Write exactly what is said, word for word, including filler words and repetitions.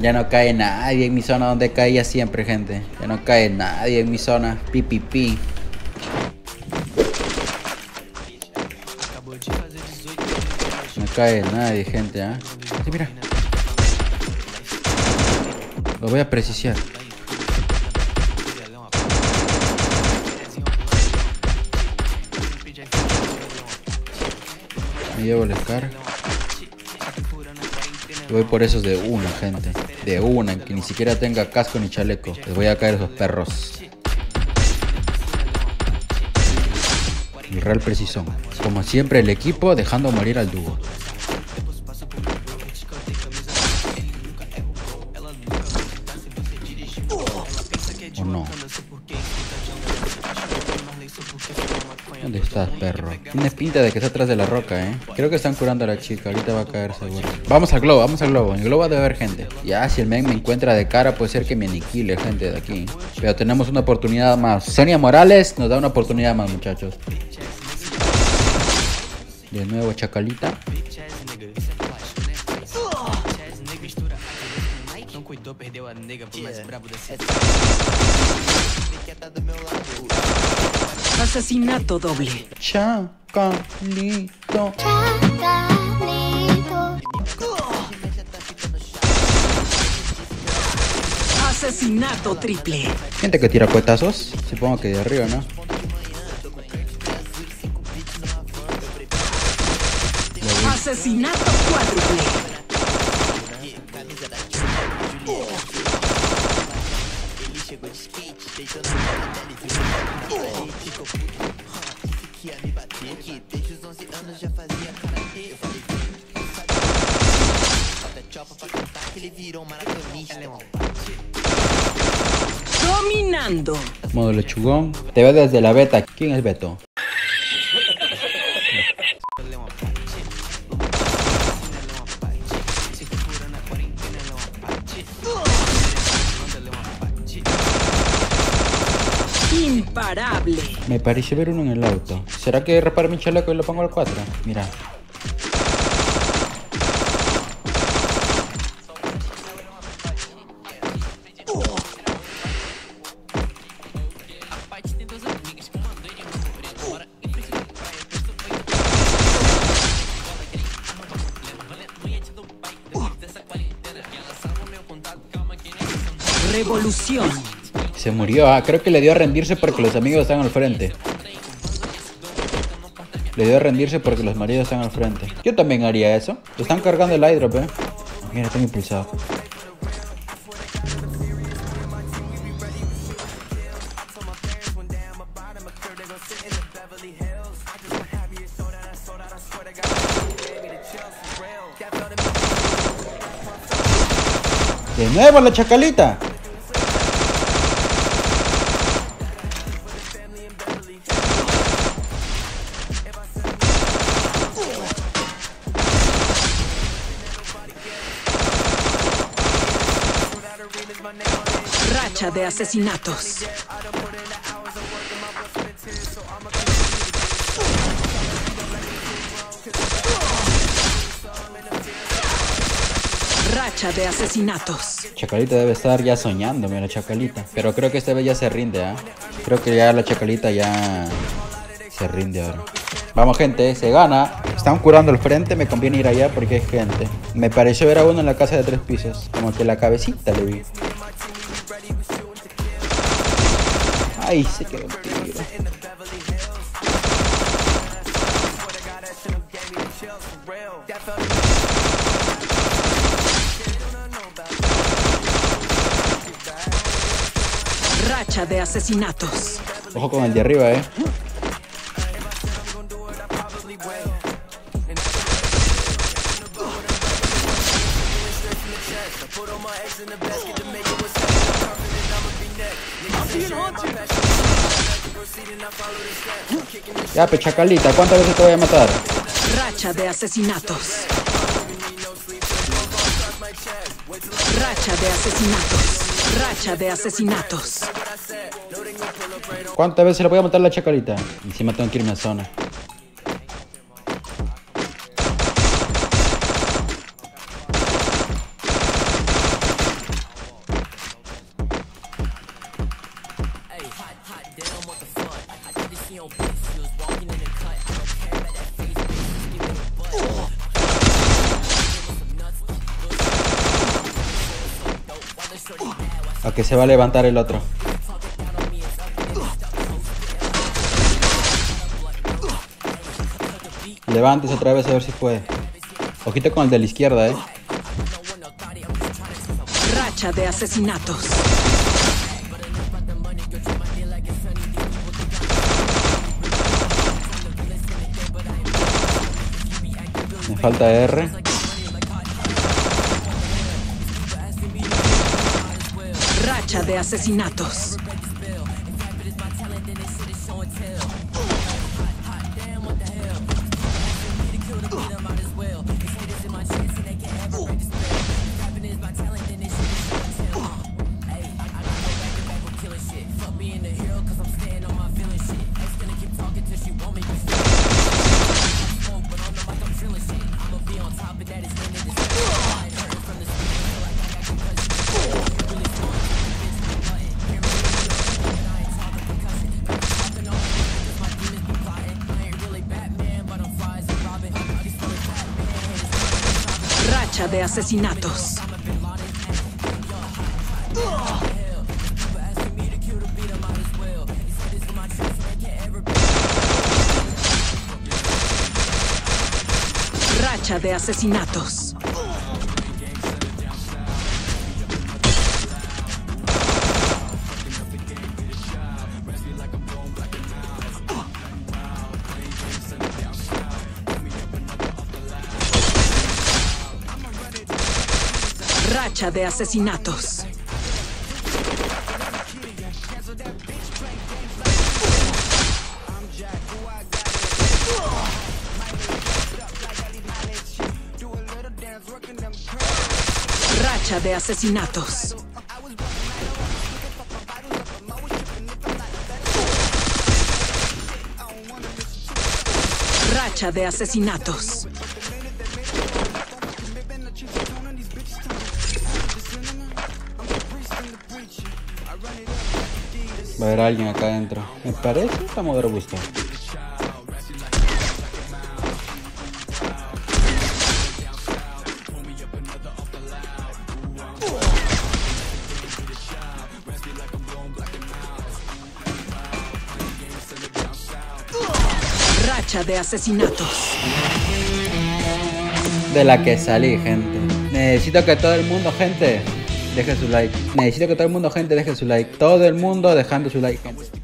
Ya no cae nadie en mi zona donde caía siempre, gente. Ya no cae nadie en mi zona. Pi, pi, pi. No cae nadie, gente, ¿ah? ¿eh? Sí, mira. Lo voy a precisar. Me llevo el Scar. Y voy por esos de una, gente. De una, que ni siquiera tenga casco ni chaleco. Les voy a caer esos perros. El Real Precisón. Como siempre, el equipo dejando morir al dúo. ¿O no? ¿Dónde estás, perro? Tienes pinta de que está atrás de la roca, eh. Creo que están curando a la chica. Ahorita va a caer seguro. Vamos al globo, vamos al globo. En el globo debe haber gente. Ya, si el men me encuentra de cara, puede ser que me aniquile gente de aquí. Pero tenemos una oportunidad más. Sonia Morales nos da una oportunidad más, muchachos. De nuevo, chacalita. Asesinato doble. Chacalito. Asesinato triple. Gente que tira cuetazos. Supongo que de arriba, ¿no? Asesinato cuádruple. Dominando. Modo lechugón. Te veo desde la beta. ¿Quién es Beto? Imparable. Me parece ver uno en el auto. ¿Será que reparo mi chaleco y lo pongo al cuatro? Mira. Revolución. Se murió, ah, creo que le dio a rendirse porque los amigos están al frente. Le dio a rendirse porque los maridos están al frente. Yo también haría eso. Están cargando el airdrop, eh. Mira, tengo impulsado. De nuevo la chacalita. Racha de asesinatos. Racha de asesinatos. Chacalita debe estar ya soñándome, la chacalita. Pero creo que esta vez ya se rinde, ¿ah? ¿eh? Creo que ya la chacalita ya se rinde ahora. Vamos, gente, se gana. Están curando el frente, me conviene ir allá porque hay gente. Me pareció ver a uno en la casa de tres pisos. Como que la cabecita le vi. Ay, se quedó un tiro. Racha de asesinatos. Ojo con el de arriba, eh. Ya, pe chacalita, ¿cuántas veces te voy a matar? Racha de asesinatos. Racha de asesinatos. Racha de asesinatos. ¿Cuántas veces le voy a matar a la chacalita? Encima tengo que irme a zona. Ok, se va a levantar el otro. Levántese otra vez a ver si puede. Ojito con el de la izquierda, eh. Racha de asesinatos. Me falta R. Racha de asesinatos. Racha de asesinatos. Racha de asesinatos. Racha de asesinatos. Racha de asesinatos. Racha de asesinatos. Va a haber alguien acá adentro. Me parece que estamos de robusto. Racha de asesinatos. De la que salí, gente. Necesito que todo el mundo, gente, deje su like. Necesito que todo el mundo, gente, deje su like. Todo el mundo dejando su like, gente.